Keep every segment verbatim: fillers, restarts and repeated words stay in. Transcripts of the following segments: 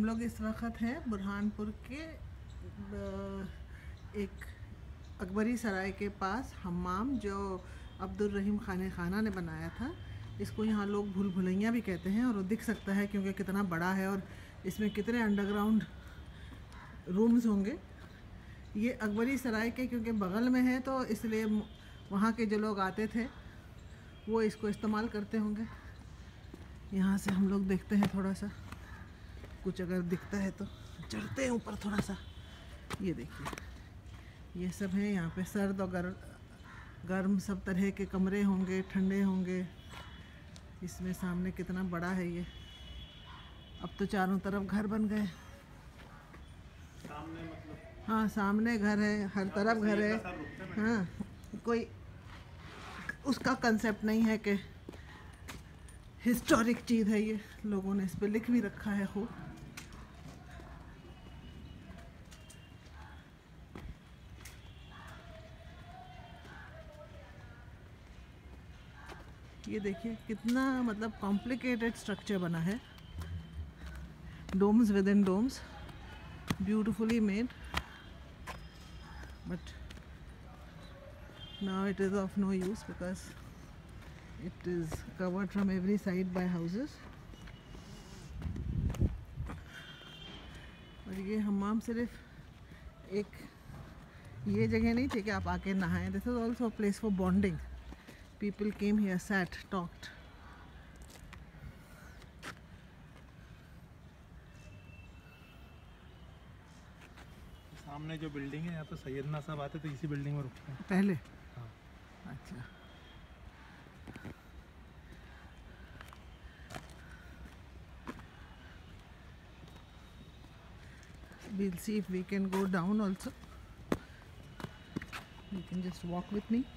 लोग इस वक्त हैं बुरहानपुर के एक अकबरी सराय के पास हम्माम जो अब्दुल रहीम खान खाना ने बनाया था। इसको यहाँ लोग भूल भुलैया भी कहते हैं और वो दिख सकता है क्योंकि कितना बड़ा है और इसमें कितने अंडरग्राउंड रूम्स होंगे। ये अकबरी सराय के क्योंकि बगल में है तो इसलिए वहाँ के जो लोग आते थे वो इसको इस्तेमाल करते होंगे। यहाँ से हम लोग देखते हैं थोड़ा सा, कुछ अगर दिखता है तो चढ़ते हैं ऊपर थोड़ा सा। ये देखिए ये सब है यहाँ पे सर्द और गर, गर्म सब तरह के कमरे होंगे, ठंडे होंगे। इसमें सामने कितना बड़ा है ये। अब तो चारों तरफ घर बन गए। सामने मतलब हाँ सामने घर है, हर तरफ घर है। हाँ कोई उसका कंसेप्ट नहीं है कि हिस्टोरिक चीज़ है ये। लोगों ने इस पे लिख भी रखा है खूब। ये देखिए कितना मतलब कॉम्प्लिकेटेड स्ट्रक्चर बना है। Domes within domes, beautifully made, but now it is of no use because it is covered from every side by houses. और ये हम्माम सिर्फ एक ये जगह नहीं थी कि आप आके नहाएं। This is also a place for bonding. People came here, sat, talked. सामने जो बिल्डिंग है यहाँ पे सैयदना साहब आते तो इसी बिल्डिंग में रुकते हैं पहले। हाँ। अच्छा we'll see if we can go down also. You can just walk with me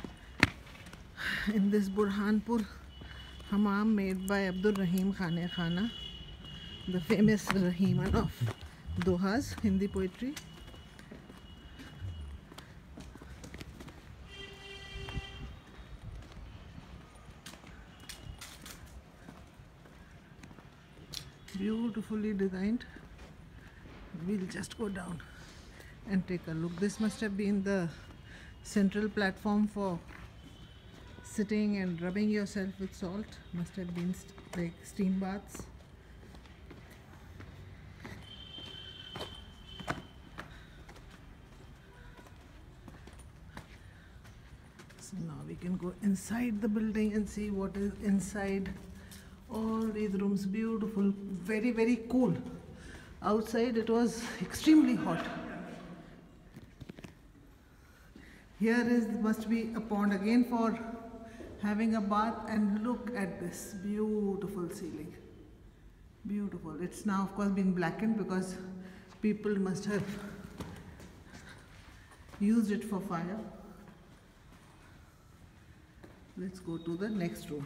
in this Burhanpur hammam made by Abdul Rahim Khan Khana, the famous Rahiman of Doha's Hindi poetry. Beautifully designed. We'll just go down and take a look. This must have been the central platform for sitting and rubbing yourself with salt. Must have been st like steam baths. So now we can go inside the building and see what is inside. All these rooms, beautiful, very very cool. Outside it was extremely hot. Here is must be a pond again for having a bath, and look at this beautiful ceiling. Beautiful. It's now of course been blackened because people must have used it for fire. Let's go to the next room.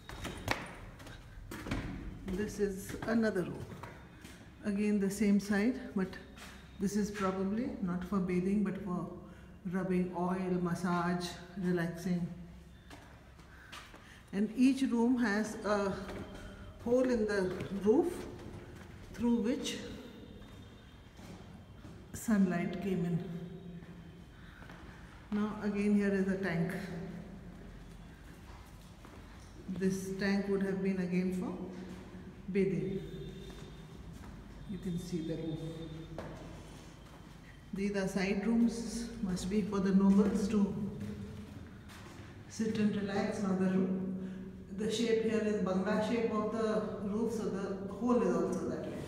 This is another room. Again the same side, but this is probably not for bathing but for rubbing oil, massage, relaxing. And each room has a hole in the roof through which sunlight came in. Now again here is a tank. This tank would have been again for bathing. You can see the roof. These are side rooms, must be for the nobles to sit and relax. Now the, the shape here is bangla shape of the roof, so the hole is also that way.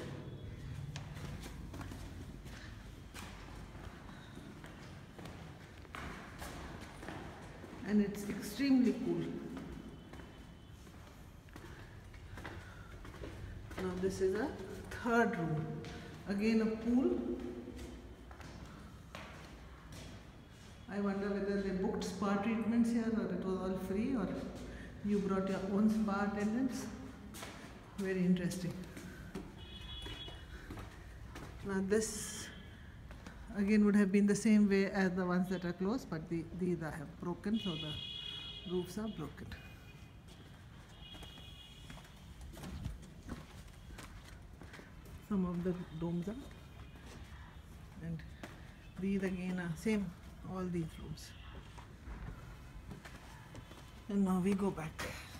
And it's extremely cool. Now this is a third room. Again a pool. I wonder whether they booked spa treatments here or it was all free or you brought your own spa attendants. Very interesting. Now this again would have been the same way as the ones that are closed, but the, these are have broken, so the roofs are broken. some of the domes are, and these again are same, all these rooms. And now we go back.